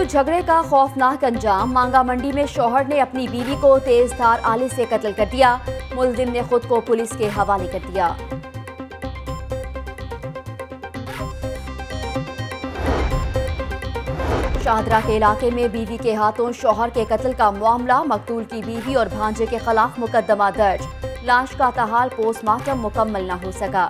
झगड़े का खौफनाक अंजाम। मांगा मंडी में शौहर ने अपनी बीवी को तेजधार आले से कत्ल कर दिया। मुलजिम ने खुद को पुलिस के हवाले कर दिया। शाहदरा के इलाके में बीवी के हाथों शौहर के कत्ल का मामला। मकतूल की बीवी और भांजे के खिलाफ मुकदमा दर्ज। लाश का ताहाल पोस्टमार्टम मुकम्मल न हो सका।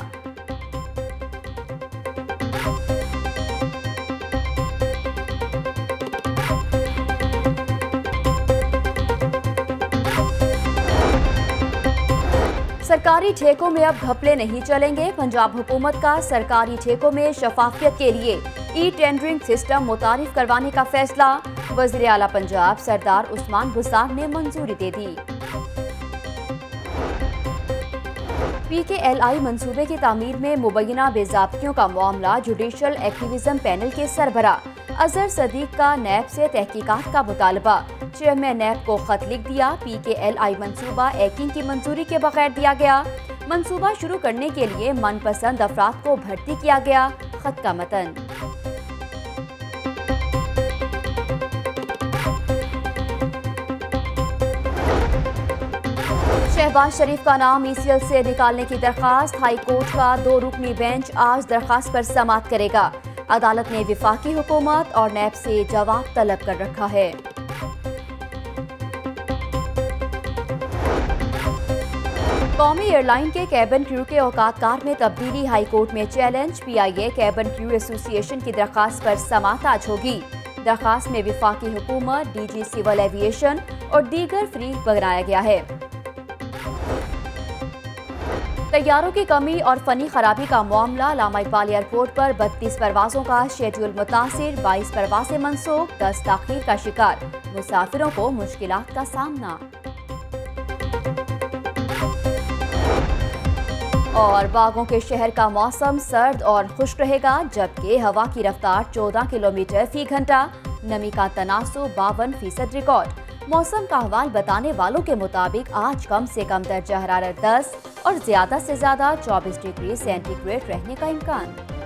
सरकारी ठेकों में अब घपले नहीं चलेंगे। पंजाब हुकूमत का सरकारी ठेकों में शफाफियत के लिए ई टेंडरिंग सिस्टम मुतारिफ करवाने का फैसला। वज़ीर आला पंजाब सरदार उस्मान बुज़दार ने मंजूरी दे दी। PKLI मंसूबे की तामीर में मुबैना बेज़ाब्तियों का मामला। जुडिशल एक्टिविज्म पैनल के सरबरा अजहर सदीक का नैब से तहकीकात का मुतालबा। चेयरमैन नैब को खत लिख दिया। PKLI मंसूबा हैकिंग की मंजूरी के बगैर दिया गया। मंसूबा शुरू करने के लिए मनपसंद अफराद को भर्ती किया गया। खत का मतन। शहबाज शरीफ का नाम ECL से निकालने की दरखास्त। हाई कोर्ट का 2 रुकनी बेंच आज दरखास्त पर समाअत करेगा। अदालत ने विफाकी हुकूमत और नैब से जवाब तलब कर रखा है। कौमी एयरलाइन के कैबिन क्रू के औकात कार में तब्दीली। हाई कोर्ट में challenge. PIA cabin crew association की दरखास्त पर समाअत आज होगी। दरखास्त में विफाकी हुकूमत, DG सिविल एविएशन और दीगर फरीक बनाया गया है। तैयारों की कमी और फनी खराबी का मामला। लामा इकबाल एयरपोर्ट पर 32 परवाजों का शेड्यूल मुतासिर। 22 परवाजें मनसूख। 10 ताखीर का शिकार। मुसाफिरों को मुश्किलात का सामना। और बागों के शहर का मौसम सर्द और खुश्क रहेगा, जबकि हवा की रफ्तार 14 किलोमीटर फी घंटा। नमी का तनासुब 52% रिकॉर्ड। मौसम का अहवाल बताने वालों के मुताबिक आज कम से कम दर्जा हरारत 10 और ज्यादा से ज्यादा 24 डिग्री सेंटीग्रेड रहने का इम्कान।